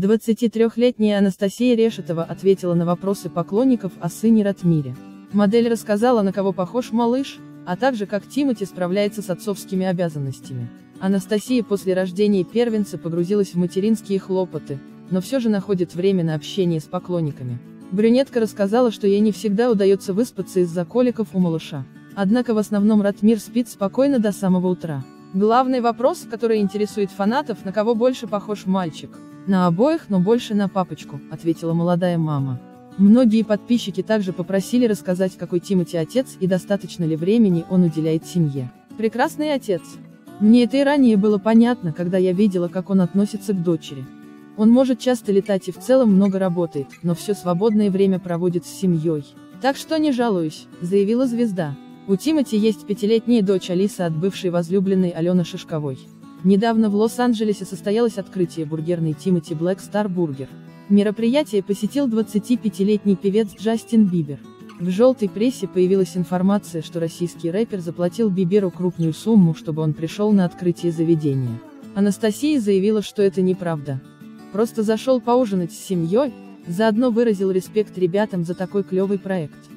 23-летняя Анастасия Решетова ответила на вопросы поклонников о сыне Ратмире. Модель рассказала, на кого похож малыш, а также как Тимати справляется с отцовскими обязанностями. Анастасия после рождения первенца погрузилась в материнские хлопоты, но все же находит время на общение с поклонниками. Брюнетка рассказала, что ей не всегда удается выспаться из-за коликов у малыша. Однако в основном Ратмир спит спокойно до самого утра. Главный вопрос, который интересует фанатов: на кого больше похож мальчик? На обоих, но больше на папочку, ответила молодая мама. Многие подписчики также попросили рассказать, какой Тимати отец и достаточно ли времени он уделяет семье. Прекрасный отец. Мне это и ранее было понятно, когда я видела, как он относится к дочери. Он может часто летать и в целом много работает, но все свободное время проводит с семьей. Так что не жалуюсь, заявила звезда. У Тимати есть 5-летняя дочь Алиса от бывшей возлюбленной Алены Шишковой. Недавно в Лос-Анджелесе состоялось открытие бургерной Тимати Black Star Burger. Мероприятие посетил 25-летний певец Джастин Бибер. В желтой прессе появилась информация, что российский рэпер заплатил Биберу крупную сумму, чтобы он пришел на открытие заведения. Анастасия заявила, что это неправда. Просто зашел поужинать с семьей, заодно выразил респект ребятам за такой клевый проект.